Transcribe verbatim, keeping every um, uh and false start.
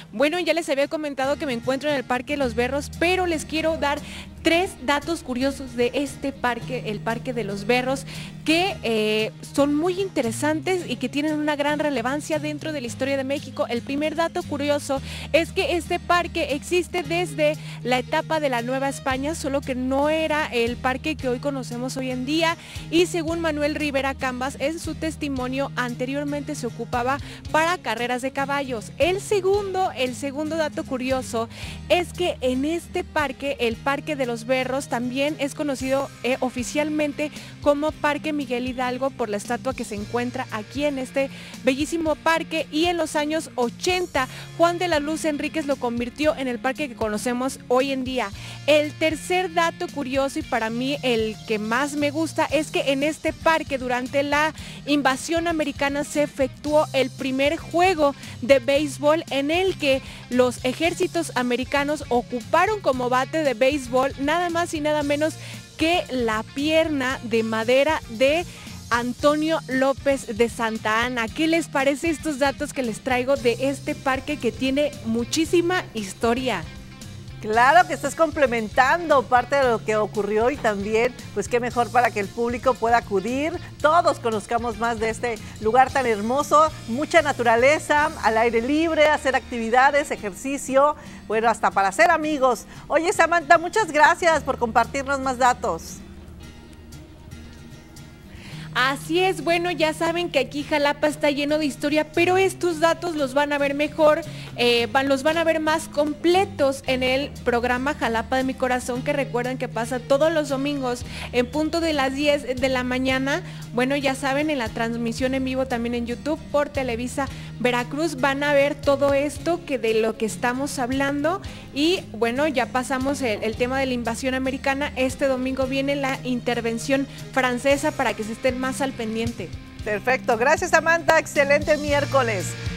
Bueno, ya les había comentado que me encuentro en el Parque Los Berros, pero les quiero dar tres datos curiosos de este parque, el Parque de los Berros, que eh, son muy interesantes y que tienen una gran relevancia dentro de la historia de México. El primer dato curioso es que este parque existe desde la etapa de la Nueva España, solo que no era el parque que hoy conocemos hoy en día, y según Manuel Rivera Cambas, en su testimonio, anteriormente se ocupaba para carreras de caballos. El segundo, el segundo dato curioso es que en este parque, el Parque de los Berros, también es conocido eh, oficialmente como Parque Miguel Hidalgo por la estatua que se encuentra aquí en este bellísimo parque, y en los años ochenta Juan de la Luz Enríquez lo convirtió en el parque que conocemos hoy en día. El tercer dato curioso, y para mí el que más me gusta, es que en este parque durante la invasión americana se efectuó el primer juego de béisbol en el que los ejércitos americanos ocuparon como bate de béisbol nada más y nada menos que la pierna de madera de Antonio López de Santa Anna. ¿Qué les parece estos datos que les traigo de este parque que tiene muchísima historia? Claro que estás complementando parte de lo que ocurrió, y también, pues qué mejor para que el público pueda acudir, todos conozcamos más de este lugar tan hermoso, mucha naturaleza, al aire libre, hacer actividades, ejercicio, bueno, hasta para ser amigos. Oye, Samantha, muchas gracias por compartirnos más datos. Así es, bueno, ya saben que aquí Jalapa está lleno de historia, pero estos datos los van a ver mejor, eh, van, los van a ver más completos en el programa Jalapa de mi Corazón, que recuerden que pasa todos los domingos en punto de las diez de la mañana. Bueno, ya saben, en la transmisión en vivo también en YouTube por Televisa Veracruz van a ver todo esto que de lo que estamos hablando. Y bueno, ya pasamos el, el tema de la invasión americana. Este domingo viene la intervención francesa para que se estén más al pendiente. Perfecto, gracias Samantha, excelente miércoles.